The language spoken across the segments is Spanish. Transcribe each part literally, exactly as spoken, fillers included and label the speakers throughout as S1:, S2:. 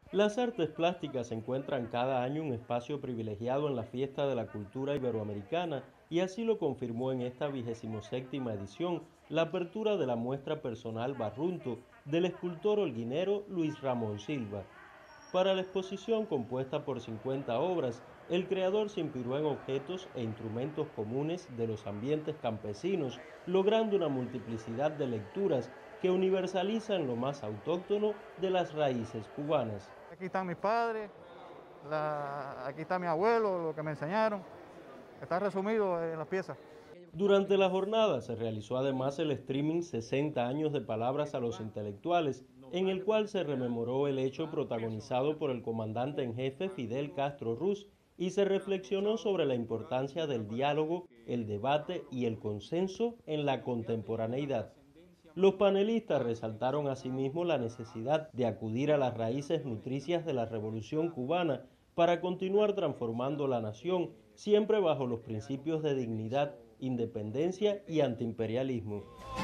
S1: Las artes plásticas encuentran cada año un espacio privilegiado en la Fiesta de la Cultura Iberoamericana y así lo confirmó en esta vigésimo séptima edición la apertura de la muestra personal Barrunto del escultor holguinero Luis Ramón Silva. Para la exposición compuesta por cincuenta obras, el creador se inspiró en objetos e instrumentos comunes de los ambientes campesinos, logrando una multiplicidad de lecturas que universalizan lo más autóctono de las raíces cubanas.
S2: Aquí están mis padres, la, aquí está mi abuelo, lo que me enseñaron. Está resumido en las piezas.
S1: Durante la jornada se realizó además el streaming sesenta años de palabras a los intelectuales, en el cual se rememoró el hecho protagonizado por el comandante en jefe Fidel Castro Ruz y se reflexionó sobre la importancia del diálogo, el debate y el consenso en la contemporaneidad. Los panelistas resaltaron asimismo la necesidad de acudir a las raíces nutricias de la Revolución cubana para continuar transformando la nación, siempre bajo los principios de dignidad, independencia y antiimperialismo.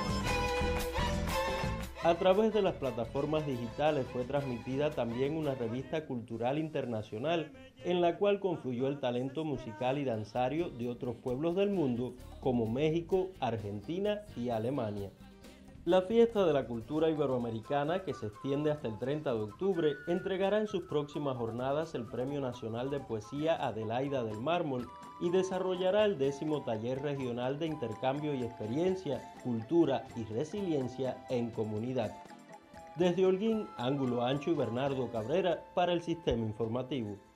S1: A través de las plataformas digitales fue transmitida también una revista cultural internacional en la cual confluyó el talento musical y danzario de otros pueblos del mundo como México, Argentina y Alemania. La Fiesta de la Cultura Iberoamericana, que se extiende hasta el treinta de octubre, entregará en sus próximas jornadas el Premio Nacional de Poesía Adelaida del Mármol y desarrollará el décimo Taller Regional de Intercambio y Experiencia, Cultura y Resiliencia en Comunidad. Desde Holguín, Ángulo Ancho y Bernardo Cabrera para el Sistema Informativo.